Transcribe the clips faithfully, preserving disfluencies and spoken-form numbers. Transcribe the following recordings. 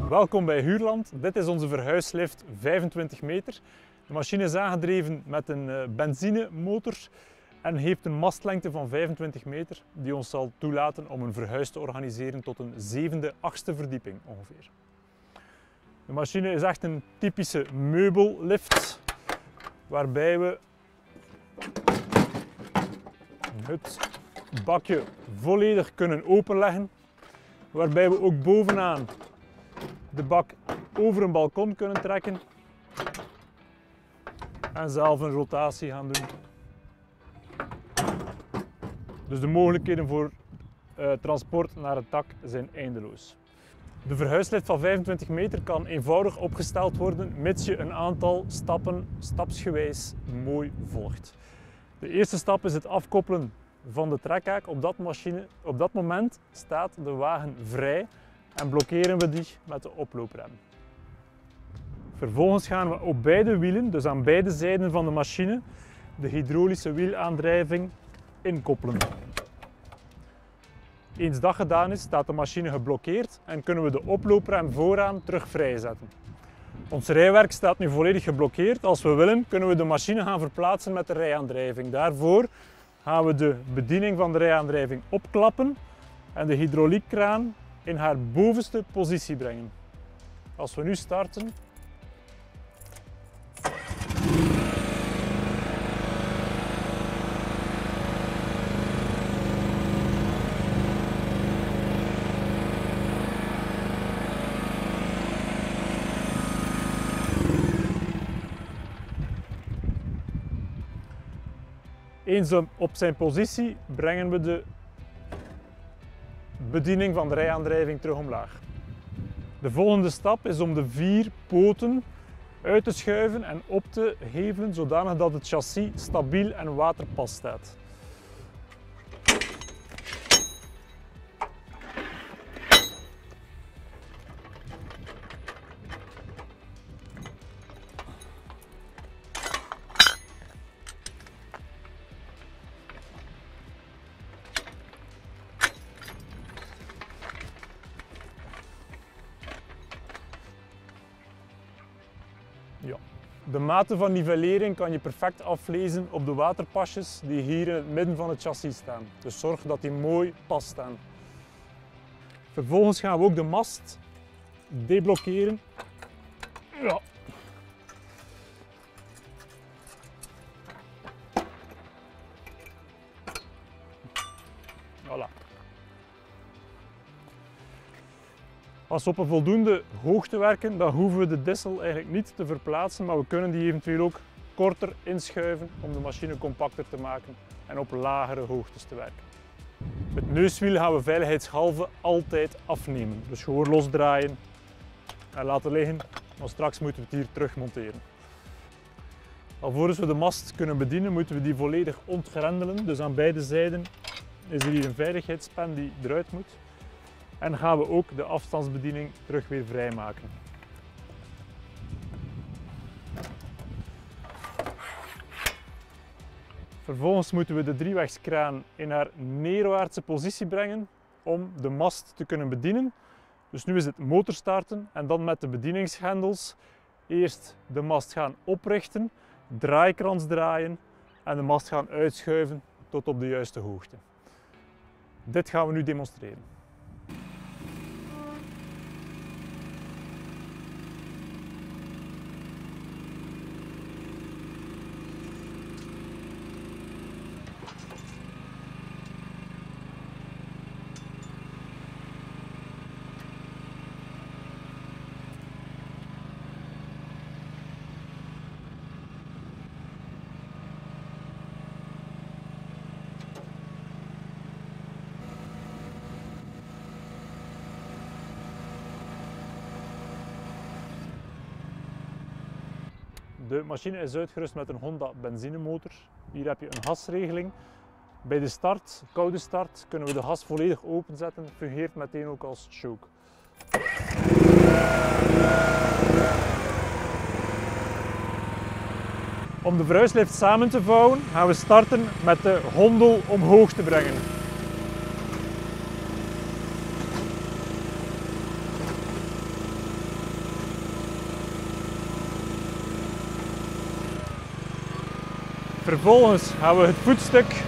Welkom bij Huurland. Dit is onze verhuislift vijfentwintig meter. De machine is aangedreven met een benzinemotor en heeft een mastlengte van vijfentwintig meter die ons zal toelaten om een verhuis te organiseren tot een zevende, achtste verdieping ongeveer. De machine is echt een typische meubellift waarbij we het bakje volledig kunnen openleggen, waarbij we ook bovenaan de bak over een balkon kunnen trekken en zelf een rotatie gaan doen. Dus de mogelijkheden voor uh, transport naar het dak zijn eindeloos. De verhuislift van vijfentwintig meter kan eenvoudig opgesteld worden mits je een aantal stappen stapsgewijs mooi volgt. De eerste stap is het afkoppelen van de trekhaak. Op dat, machine, op dat moment staat de wagen vrij en blokkeren we die met de oplooprem. Vervolgens gaan we op beide wielen, dus aan beide zijden van de machine, de hydraulische wielaandrijving inkoppelen. Eens dat gedaan is, staat de machine geblokkeerd en kunnen we de oplooprem vooraan terug vrijzetten. Ons rijwerk staat nu volledig geblokkeerd. Als we willen, kunnen we de machine gaan verplaatsen met de rijaandrijving. Daarvoor gaan we de bediening van de rijaandrijving opklappen en de hydrauliekkraan in haar bovenste positie brengen. Als we nu starten, eens op zijn positie brengen we de bediening van de rijaandrijving terug omlaag. De volgende stap is om de vier poten uit te schuiven en op te hevelen zodanig dat het chassis stabiel en waterpas staat. Ja. De mate van nivellering kan je perfect aflezen op de waterpasjes die hier in het midden van het chassis staan. Dus zorg dat die mooi pas staan. Vervolgens gaan we ook de mast deblokkeren. Ja. Voilà. Als we op een voldoende hoogte werken, dan hoeven we de dissel eigenlijk niet te verplaatsen, maar we kunnen die eventueel ook korter inschuiven om de machine compacter te maken en op lagere hoogtes te werken. Het neuswiel gaan we veiligheidshalve altijd afnemen. Dus gewoon losdraaien en laten liggen, maar straks moeten we het hier terug monteren. Alvorens we de mast kunnen bedienen, moeten we die volledig ontgrendelen. Dus aan beide zijden is er hier een veiligheidspen die eruit moet. En gaan we ook de afstandsbediening terug weer vrijmaken. Vervolgens moeten we de driewegskraan in haar neerwaartse positie brengen om de mast te kunnen bedienen. Dus nu is het motor starten en dan met de bedieningsgrendels eerst de mast gaan oprichten, draaikrans draaien en de mast gaan uitschuiven tot op de juiste hoogte. Dit gaan we nu demonstreren. De machine is uitgerust met een Honda benzinemotor. Hier heb je een gasregeling. Bij de start, koude start, kunnen we de gas volledig openzetten. Fungeert meteen ook als choke. Om de verhuislift samen te vouwen gaan we starten met de gondel omhoog te brengen. Vervolgens gaan we het voetstuk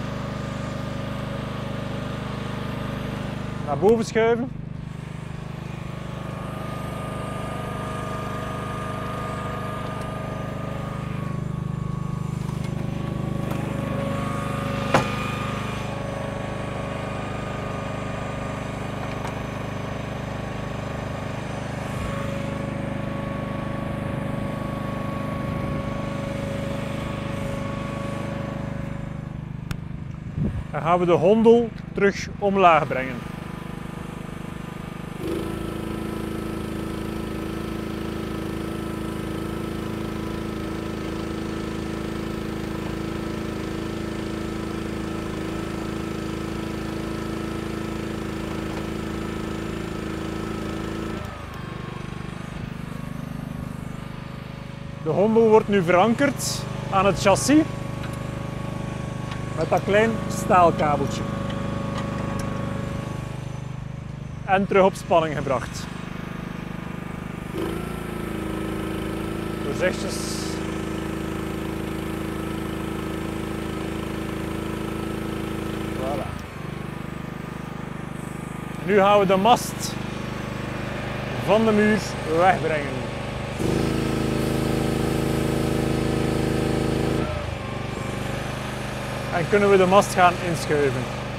naar boven schuiven. Dan gaan we de hondel terug omlaag brengen. De hondel wordt nu verankerd aan het chassis met dat klein staalkabeltje. En terug op spanning gebracht. Voorzichtig. Voilà. Nu gaan we de mast van de muur wegbrengen. En kunnen we de mast gaan inschuiven.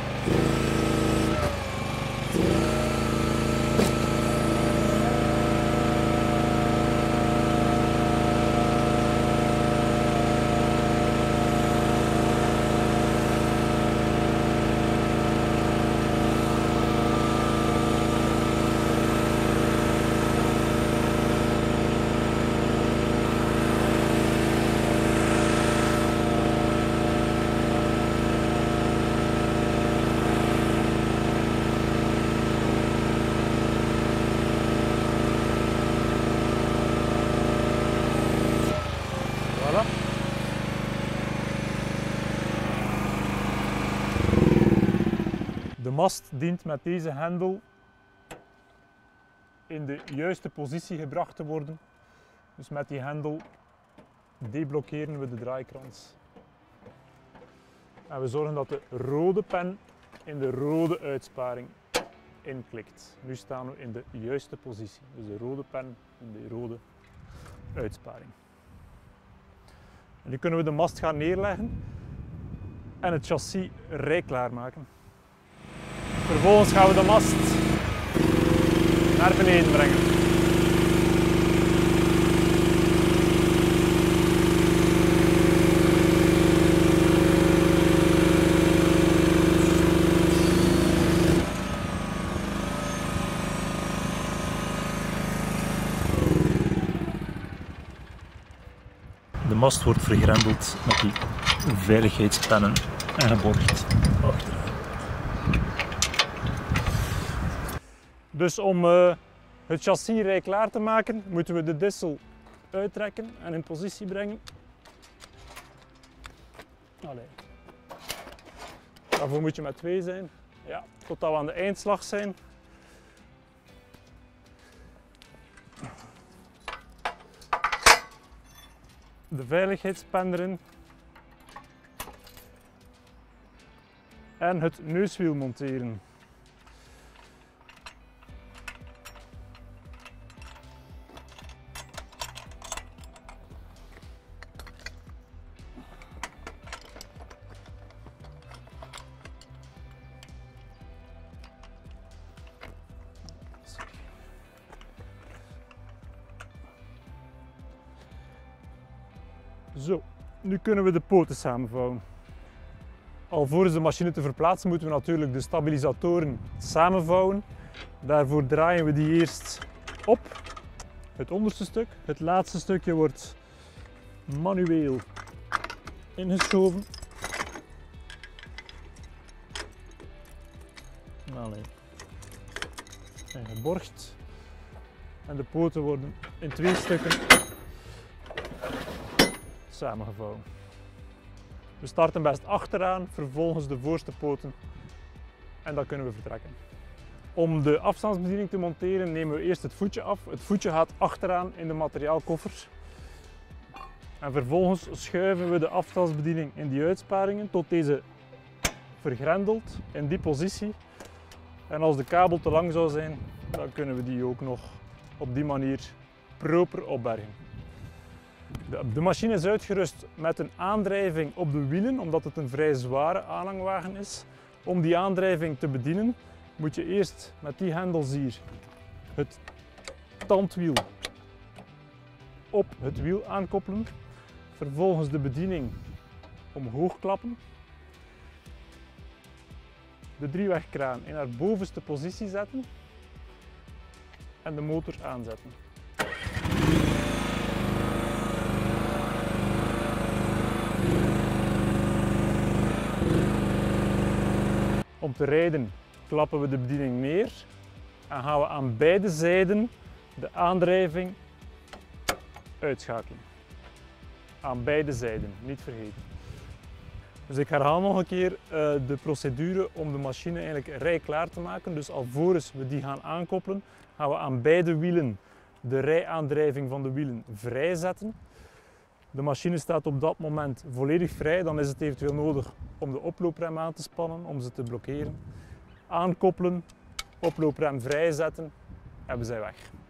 De mast dient met deze hendel in de juiste positie gebracht te worden. Dus met die hendel deblokkeren we de draaikrans. En we zorgen dat de rode pen in de rode uitsparing inklikt. Nu staan we in de juiste positie. Dus de rode pen in de rode uitsparing. En nu kunnen we de mast gaan neerleggen en het chassis rijklaar maken. Vervolgens gaan we de mast naar beneden brengen. De mast wordt vergrendeld met die veiligheidspennen en geborgd achter. Dus om uh, het chassis rij klaar te maken, moeten we de dissel uittrekken en in positie brengen. Allee. Daarvoor moet je met twee zijn, ja, totdat we aan de eindslag zijn. De veiligheidspen erin. En het neuswiel monteren. Zo, nu kunnen we de poten samenvouwen. Alvorens de machine te verplaatsen moeten we natuurlijk de stabilisatoren samenvouwen. Daarvoor draaien we die eerst op, het onderste stuk. Het laatste stukje wordt manueel ingeschoven. Allee. En geborgd. En de poten worden in twee stukken samengevouwen. We starten best achteraan, vervolgens de voorste poten en dan kunnen we vertrekken. Om de afstandsbediening te monteren nemen we eerst het voetje af. Het voetje gaat achteraan in de materiaalkoffer. En vervolgens schuiven we de afstandsbediening in die uitsparingen tot deze vergrendelt in die positie. En als de kabel te lang zou zijn, dan kunnen we die ook nog op die manier proper opbergen. De, de machine is uitgerust met een aandrijving op de wielen, omdat het een vrij zware aanhangwagen is. Om die aandrijving te bedienen moet je eerst met die hendels hier het tandwiel op het wiel aankoppelen. Vervolgens de bediening omhoog klappen. De driewegkraan in haar bovenste positie zetten en de motor aanzetten. Om te rijden klappen we de bediening neer en gaan we aan beide zijden de aandrijving uitschakelen. Aan beide zijden, niet vergeten. Dus ik herhaal nog een keer uh, de procedure om de machine eigenlijk rijklaar te maken. Dus alvorens we die gaan aankoppelen, gaan we aan beide wielen de rijaandrijving van de wielen vrijzetten. De machine staat op dat moment volledig vrij, dan is het eventueel nodig om de oplooprem aan te spannen, om ze te blokkeren. Aankoppelen, oplooprem vrijzetten en we zijn weg.